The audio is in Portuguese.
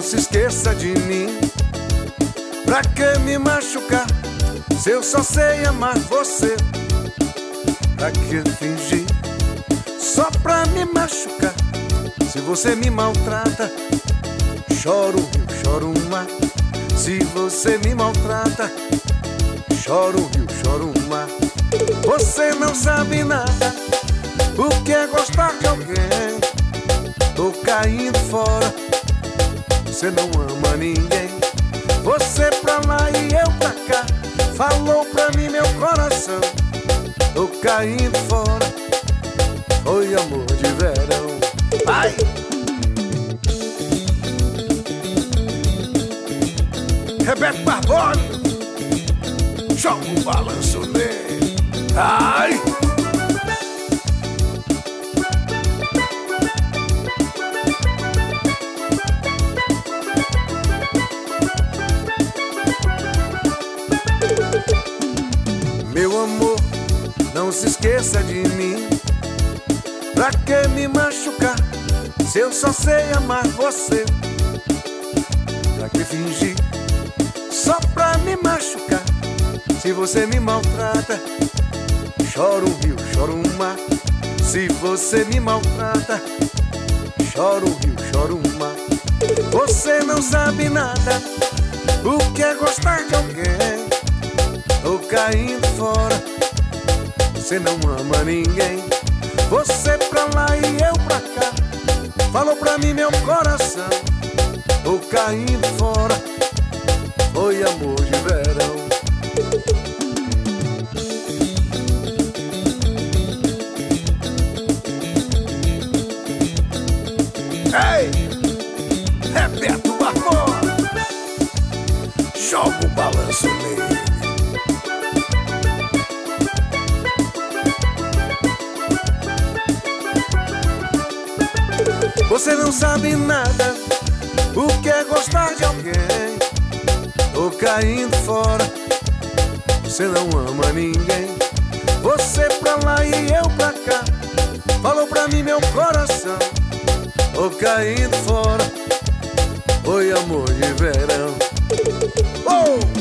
se esqueça de mim. Pra que me machucar se eu só sei amar você? Pra que fingir só pra me machucar? Se você me maltrata, choro um rio, choro um mar. Se você me maltrata, choro um rio, choro um mar. Você não sabe nada o que é gostar de alguém. Tô caindo fora, você não ama ninguém. Você pra lá e eu pra cá, falou pra mim meu coração. Tô caindo fora, foi amor de verão. Ai! Rebeca Barbosa, joga um balanço nele. Ai! Meu amor, não se esqueça de mim. Pra que me machucar se eu só sei amar você? Pra que fingir só pra me machucar? Se você me maltrata, choro um rio, choro um mar. Se você me maltrata, choro um rio, choro um mar. Você não sabe nada o que é gostar de alguém. Tô caindo fora, você não ama ninguém. Você pra lá e eu pra cá, falou pra mim meu coração. Tô caindo fora, foi amor de verão. Ei, Rebeca Barbosa, joga o balanço nele. Você não sabe nada o que é gostar de alguém. Tô caindo fora, você não ama ninguém. Você pra lá e eu pra cá, falou pra mim meu coração. Tô caindo fora, foi amor de verão. Oh!